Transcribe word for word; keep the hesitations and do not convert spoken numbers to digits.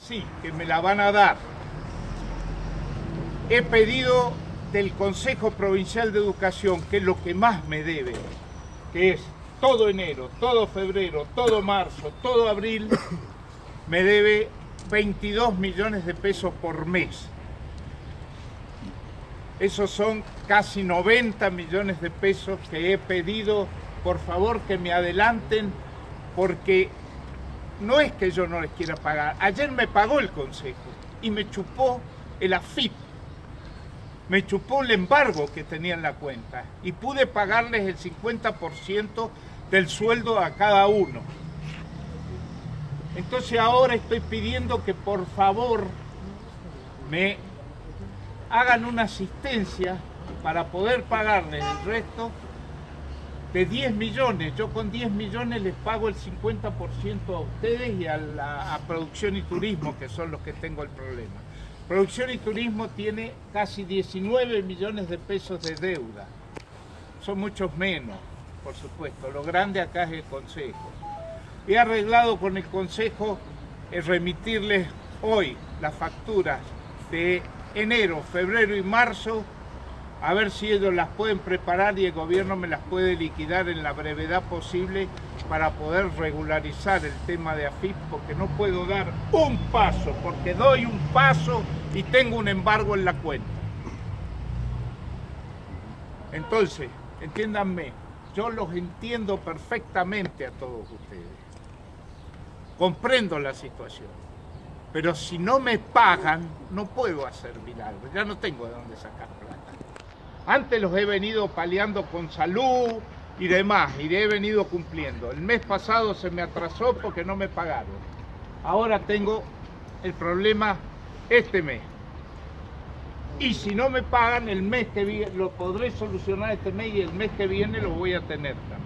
sí, que me la van a dar. He pedido del Consejo Provincial de Educación, que es lo que más me debe, que es todo enero, todo febrero, todo marzo, todo abril, me debe veintidós millones de pesos por mes. Esos son casi noventa millones de pesos que he pedido, por favor, que me adelanten, porque no es que yo no les quiera pagar. Ayer me pagó el Consejo y me chupó el A F I P, me chupó el embargo que tenía en la cuenta y pude pagarles el cincuenta por ciento del sueldo a cada uno. Entonces ahora estoy pidiendo que por favor me hagan una asistencia para poder pagarles el resto de diez millones. Yo con diez millones les pago el cincuenta por ciento a ustedes y a, la, a Producción y Turismo, que son los que tengo el problema. Producción y Turismo tiene casi diecinueve millones de pesos de deuda. Son muchos menos, por supuesto. Lo grande acá es el Consejo. He arreglado con el Consejo el remitirles hoy las facturas de enero, febrero y marzo, a ver si ellos las pueden preparar y el gobierno me las puede liquidar en la brevedad posible para poder regularizar el tema de A F I P, porque no puedo dar un paso, porque doy un paso y tengo un embargo en la cuenta. Entonces, entiéndanme, yo los entiendo perfectamente a todos ustedes. Comprendo la situación, pero si no me pagan, no puedo hacer milagros, ya no tengo de dónde sacar plata. Antes los he venido paliando con salud y demás, y he venido cumpliendo. El mes pasado se me atrasó porque no me pagaron. Ahora tengo el problema este mes. Y si no me pagan el mes que viene, lo podré solucionar este mes y el mes que viene lo voy a tener también.